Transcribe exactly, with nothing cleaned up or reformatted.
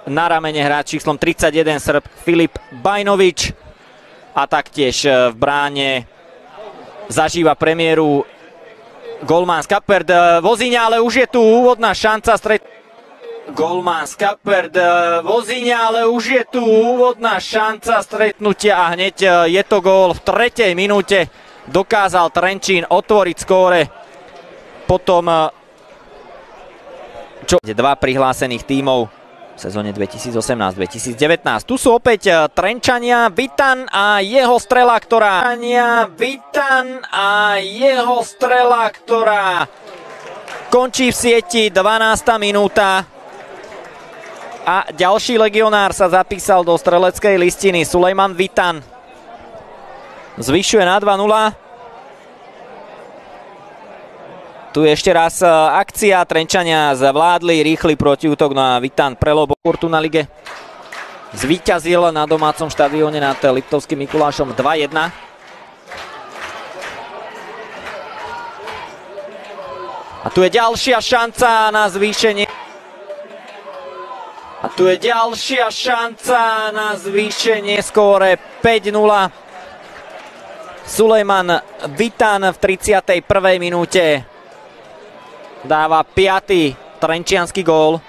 na ramene hráč číslom tridsaťjeden Srb Filip Bajnovič a taktiež v bráne zažíva premiéru golman Skaperd Vozyňa, ale už je tu úvodná šanca stret... Golman Skaperd Vozyňa, ale už je tu úvodná šanca stretnutia a hneď je to gól v tretej minúte. Dokázal Trenčín otvoriť skóre. Potom čo dva prihlásených tímov v sezóne dvetisícosemnásť dvetisícdevätnásť. Tu sú opäť Trenčania, Vitan a jeho strela, ktorá... Vitan a jeho strela, ktorá končí v sieti, dvanásta minúta. A ďalší legionár sa zapísal do streleckej listiny, Sulejman Vitan. Zvyšuje na dva nula. Tu ešte raz akcia, Trenčania zvládli rýchly protiútok na Vitan Prelobo Fortuna lige. Zvíťazil na domácom štadióne nad Liptovským Mikulášom dva jedna. A tu je ďalšia šanca na zvýšenie. A tu je ďalšia šanca na zvýšenie skóre päť nula. Sulejman Vitan v tridsiatej prvej minúte dáva piaty trenčiansky gól.